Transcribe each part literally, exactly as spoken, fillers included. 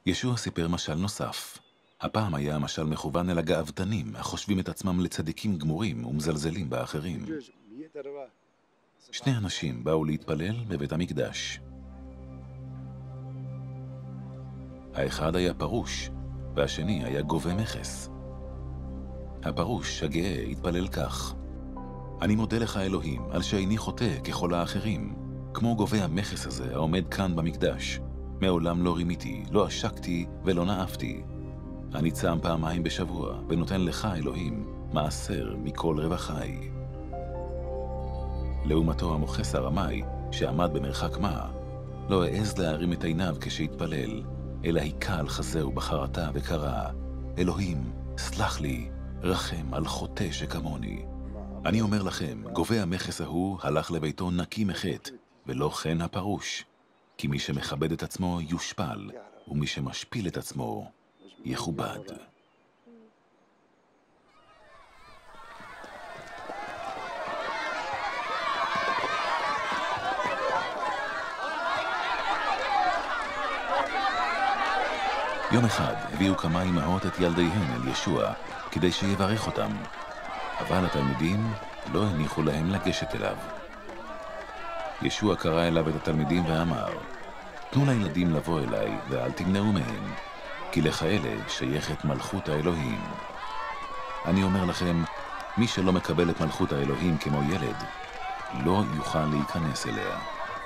ישוע סיפר משל נוסף. הפעם היה המשל מכוון אל הגאוותנים, החושבים את עצמם לצדיקים גמורים ומזלזלים באחרים. שני אנשים באו להתפלל בבית המקדש. האחד היה פרוש, והשני היה גובה מכס. הפרוש הגאה התפלל כך: אני מודה לך אלוהים על שאיני חוטא ככל האחרים, כמו גובה המכס הזה העומד כאן במקדש. מעולם לא רימיתי, לא עשקתי ולא נאפתי. אני צם פעמיים בשבוע ונותן לך אלוהים מעשר מכל רווחי. לעומתו המוכס הרמאי שעמד במרחק מה, לא העז להרים את עיניו כשהתפלל, אלא היכה על חזהו בחרטה וקרא: אלוהים, סלח לי, רחם על חוטא שכמוני. אני אומר לכם, גובה המכס ההוא הלך לביתו נקי מחטא, ולא כן הפרוש. כי מי שמכבד את עצמו יושפל, ומי שמשפיל את עצמו יכובד. יום אחד הביאו כמה אמהות את ילדיהן אל ישוע כדי שיברך אותם, אבל התלמידים לא הניחו להם לגשת אליו. ישוע קרא אליו את התלמידים ואמר: תנו לילדים לבוא אליי ואל תמנעו מהם, כי לכאלה שייכת מלכות האלוהים. אני אומר לכם, מי שלא מקבל את מלכות האלוהים כמו ילד, לא יוכל להיכנס אליה.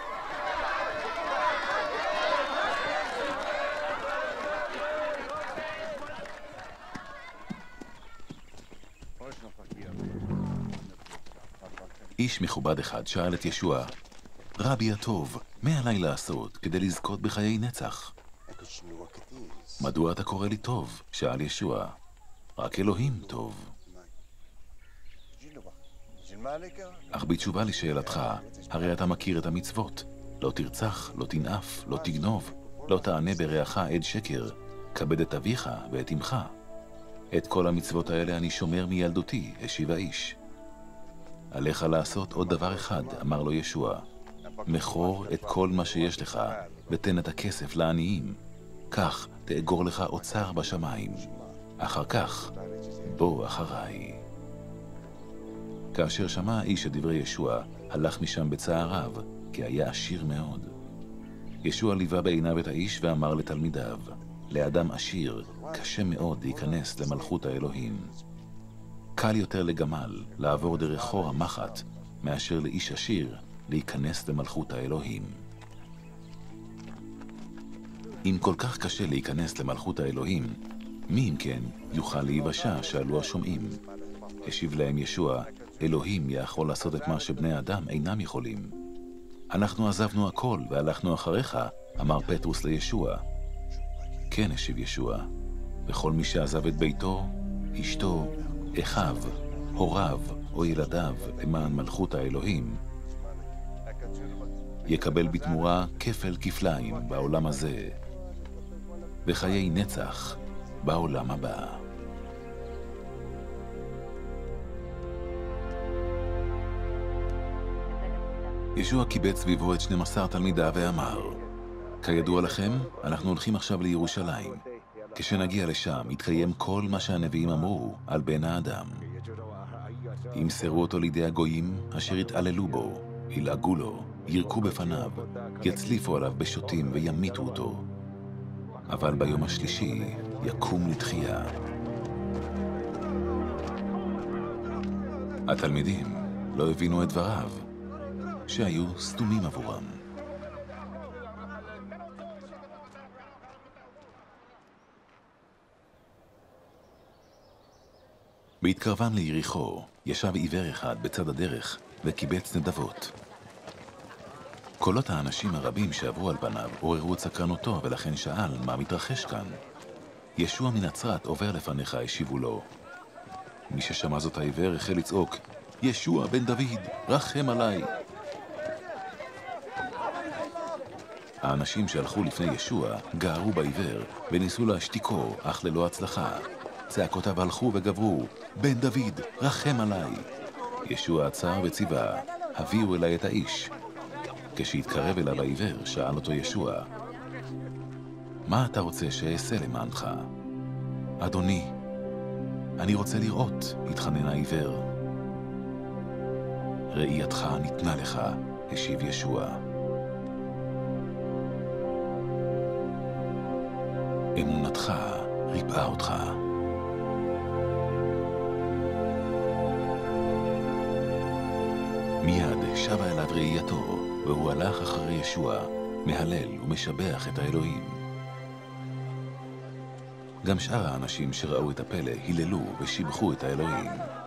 איש מכובד אחד שאל את ישוע: רבי הטוב, מה עליי לעשות כדי לזכות בחיי נצח? מדוע אתה קורא לי טוב? שאל ישוע. רק אלוהים טוב. אך בתשובה לשאלתך, הרי אתה מכיר את המצוות: לא תרצח, לא תנאף, לא תגנוב, לא תענה ברעך עד שקר, כבד את אביך ואת אמך. את כל המצוות האלה אני שומר מילדותי, השיב האיש. עליך לעשות עוד דבר אחד, אמר לו ישוע: מכור את כל מה שיש לך, ותן את הכסף לעניים. כך תאגור לך אוצר בשמיים. אחר כך, בוא אחריי. כאשר שמע האיש את דברי ישוע, הלך משם בצער רב, כי היה עשיר מאוד. ישוע ליווה בעיניו את האיש ואמר לתלמידיו: לאדם עשיר קשה מאוד להיכנס למלכות האלוהים. קל יותר לגמל לעבור דרך חור המחט, מאשר לאיש עשיר להיכנס למלכות האלוהים. אם כל כך קשה להיכנס למלכות האלוהים, מי אם כן יוכל להיוושע? שאלו השומעים. השיב להם ישוע: אלוהים יכול לעשות את מה שבני אדם אינם יכולים. אנחנו עזבנו הכל והלכנו אחריך, אמר פטרוס לישוע. כן, השיב ישוע, וכל מי שעזב את ביתו, אשתו, אחיו, הוריו או ילדיו למען מלכות האלוהים, יקבל בתמורה כפל כפליים בעולם הזה, וחיי נצח בעולם הבא. ישוע קיבץ סביבו את שנים עשר תלמידיו ואמר: כידוע לכם, אנחנו הולכים עכשיו לירושלים. כשנגיע לשם, יתקיים כל מה שהנביאים אמרו על בן האדם. ימסרו אותו לידי הגויים, אשר יתעללו בו, ילעגו לו, ירקו בפניו, יצליפו עליו בשוטים וימיתו אותו. אבל ביום השלישי יקום לתחייה. התלמידים לא הבינו את דבריו, שהיו סתומים עבורם. בהתקרבן ליריחו, ישב עיוור אחד בצד הדרך וקיבץ נדבות. קולות האנשים הרבים שעברו על פניו עוררו את סקרנותו, ולכן שאל: מה מתרחש כאן? ישוע מנצרת עובר לפניך, השיבו לו. מי ששמע זאת העיוור החל לצעוק: ישוע בן דוד, רחם עליי. האנשים שהלכו לפני ישוע גערו בעיוור וניסו להשתיקו, אך ללא הצלחה. צעקותיו הלכו וגברו: בן דוד, רחם עליי. ישוע עצר וציווה: הביאו אליי את האיש. כשהתקרב אליו העיוור, שאל אותו ישוע: מה אתה רוצה שאעשה למענך? אדוני, אני רוצה לראות, התחנן העיוור. ראייתך ניתנה לך, השיב ישוע. אמונתך ריפאה אותך. מיד שבה אליו ראייתו, והוא הלך אחרי ישוע, מהלל ומשבח את האלוהים. גם שאר האנשים שראו את הפלא היללו ושיבחו את האלוהים.